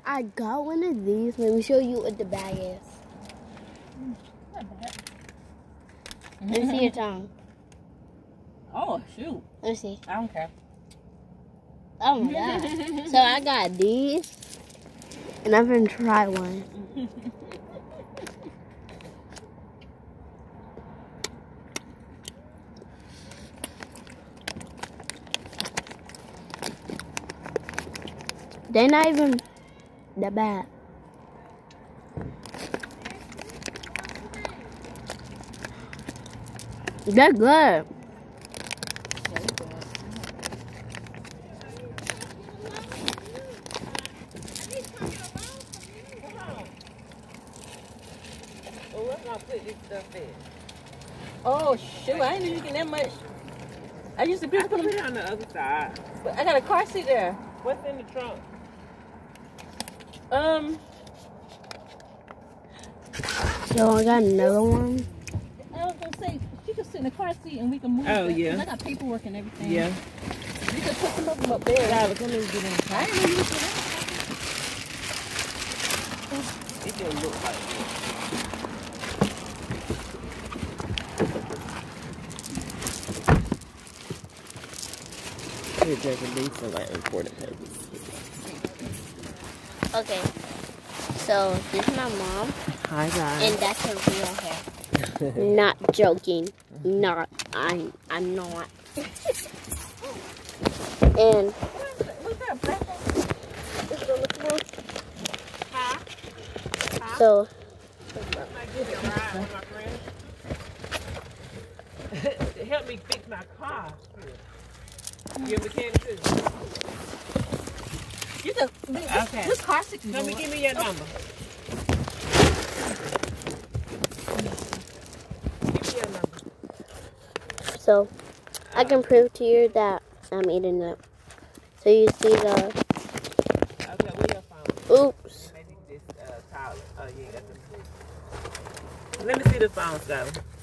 I got one of these. Let me show you what the bag is. Not bad. Let me see your tongue. Oh, shoot. Let me see. I don't care. Oh my god. So I got these. And I'm gonna try one. They're not even that bad. They're good. Well, what's gonna put this stuff in? Oh, shoot. I ain't even getting that much. I used to be able to Put it on the other side. But I got a car seat there. What's in the trunk? So I got another one. I was gonna say she could sit in the car seat and we can move. Oh, it. yeah. I got paperwork and everything. Yeah. You could put some of them up there. Yeah, look, let me get in the I car. ain't even used to that. It don't look like it. It doesn't need for like important purposes. Okay. So this is my mom. Hi guys. And that's her real hair. Not joking. Not. I'm not. And What's that black one? this is on the floor. So I give it a ride with my friend. Help me fix my car. You're a mechanic too. You could. Okay. This car seat can Let go me up. give me your number. Give me your number. so I can prove to you that I'm eating it. So you see the Okay, where your phone? oops. Maybe this towel. Oh, you ain't got them. Let me see the phone, Skylar.